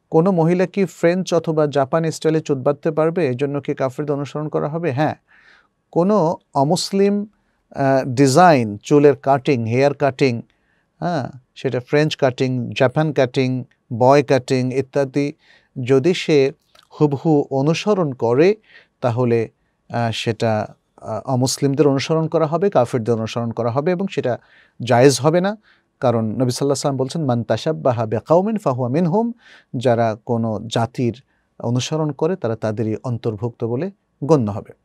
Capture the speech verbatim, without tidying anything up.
কোনো মহিলা কি ফ্রেঞ্চ অথবা জাপানি স্টাইলে চুল বাঁধতে পারবে, এই জন্য কি কাফিরদের অনুসরণ করা হবে? হ্যাঁ, কোনো অমুসলিম ডিজাইন, চুলের কাটিং, হেয়ার কাটিং, হ্যাঁ সেটা French cutting, Japan cutting, boy cutting ইত্যাদি যদি সে হুবহু অনুসরণ করে তাহলে সেটা অমুসলিমদের অনুসরণ করা হবে, কাফিরদের অনুসরণ করা হবে এবং সেটা জায়েজ হবে না। কারণ নবী সাল্লাল্লাহু আলাইহি ওয়াসাল্লাম বলছেন, মান তাশাব্বাহা বিকাউমিন ফাহুয়া মিনহুম, যারা কোনো জাতির অনুসরণ করে তারা তাদেরই অন্তর্ভুক্ত বলে গণ্য হবে।